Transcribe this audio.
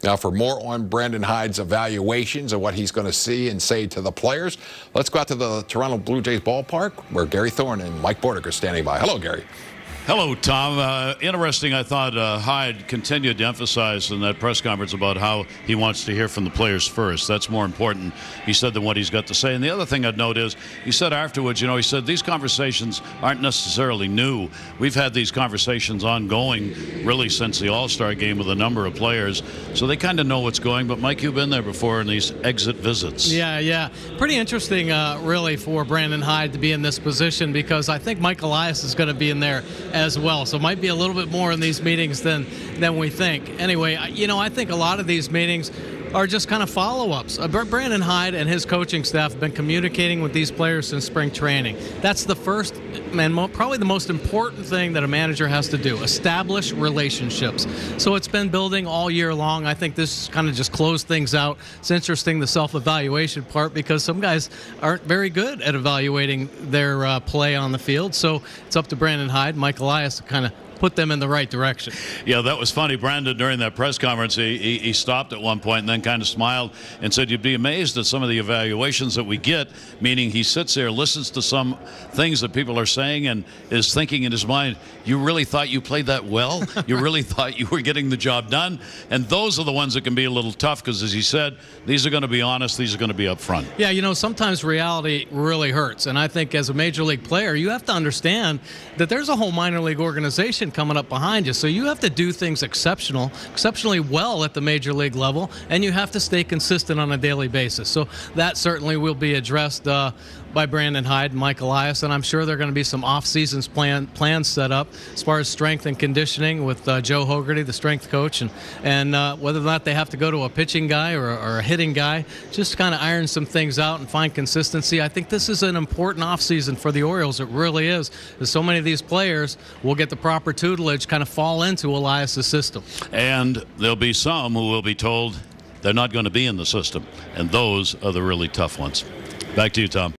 Now, for more on Brandon Hyde's evaluations and what he's going to see and say to the players, let's go out to the Toronto Blue Jays ballpark where Gary Thorne and Mike Bordick are standing by. Hello, Gary. Hello, Tom. Interesting, I thought Hyde continued to emphasize in that press conference about how he wants to hear from the players first. That's more important, he said, than what he's got to say. And the other thing I'd note is, he said afterwards, he said these conversations aren't necessarily new. We've had these conversations ongoing really since the All-Star game with a number of players. So they kind of know what's going. But, Mike, you've been there before in these exit visits. Yeah. Pretty interesting, really, for Brandon Hyde to be in this position, because I think Mike Elias is going to be in there as well. So it might be a little bit more in these meetings than we think. Anyway, I think a lot of these meetings are just kind of follow-ups. Brandon Hyde and his coaching staff have been communicating with these players since spring training. That's the first and probably the most important thing that a manager has to do, establish relationships. So it's been building all year long. I think this kind of just closed things out. It's interesting, the self-evaluation part, because some guys aren't very good at evaluating their play on the field. So it's up to Brandon Hyde, Mike Elias to kind of put them in the right direction. Yeah, that was funny. Brandon, during that press conference, he stopped at one point and then kind of smiled and said, you'd be amazed at some of the evaluations that we get, meaning he sits there, listens to some things that people are saying and is thinking in his mind, you really thought you played that well? You really thought you were getting the job done? And those are the ones that can be a little tough because, as he said, these are going to be honest, these are going to be upfront. Yeah, sometimes reality really hurts. And I think as a major league player, you have to understand that there's a whole minor league organization coming up behind you. So you have to do things exceptionally well at the major league level, and you have to stay consistent on a daily basis. So that certainly will be addressed by Brandon Hyde and Mike Elias, and I'm sure there are going to be some off-season plans set up as far as strength and conditioning with Joe Hogarty, the strength coach, and whether or not they have to go to a pitching guy or a hitting guy, just kind of iron some things out and find consistency. I think this is an important off-season for the Orioles. It really is, because so many of these players will get the proper tutelage, kind of fall into Elias' system. And there'll be some who will be told they're not going to be in the system, and those are the really tough ones. Back to you, Tom.